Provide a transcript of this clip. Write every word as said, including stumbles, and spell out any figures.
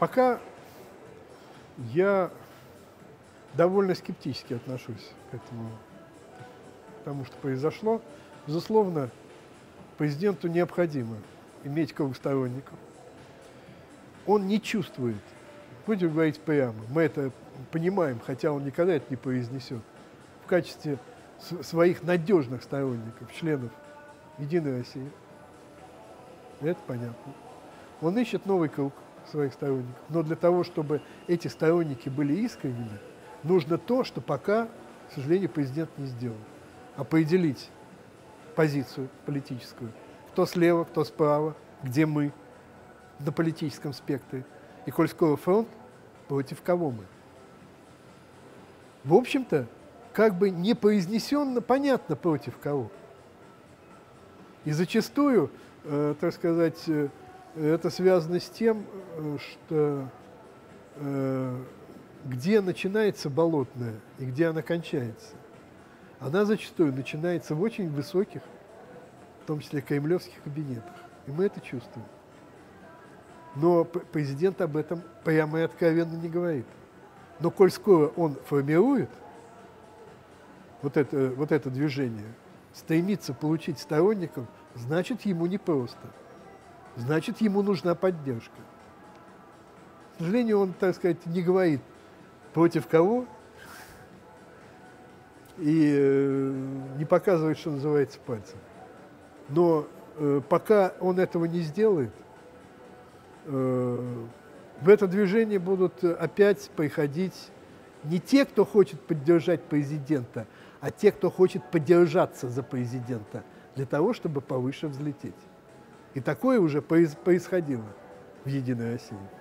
Пока я довольно скептически отношусь к этому, к тому, что произошло. Безусловно, президенту необходимо иметь круг сторонников. Он не чувствует, будем говорить прямо, мы это понимаем, хотя он никогда это не произнесет, в качестве своих надежных сторонников, членов «Единой России». Это понятно. Он ищет новый круг своих сторонников. Но для того, чтобы эти сторонники были искренними, нужно то, что пока, к сожалению, президент не сделал. Определить позицию политическую. Кто слева, кто справа, где мы на политическом спектре. И коль скоро фронт, против кого мы. В общем-то, как бы не произнесенно, понятно, против кого. И зачастую, э, так сказать, э, это связано с тем, э, что э, где начинается болотная и где она кончается. Она зачастую начинается в очень высоких, в том числе кремлевских кабинетах. И мы это чувствуем. Но президент об этом прямо и откровенно не говорит. Но коль скоро он формирует вот это, вот это движение, стремится получить сторонников, значит, ему непросто. Значит, ему нужна поддержка. К сожалению, он, так сказать, не говорит, против кого, и э, не показывает, что называется, пальцем. Но э, пока он этого не сделает, э, в это движение будут опять приходить не те, кто хочет поддержать президента, а те, кто хочет подержаться за президента, для того, чтобы повыше взлететь. И такое уже происходило в «Единой России».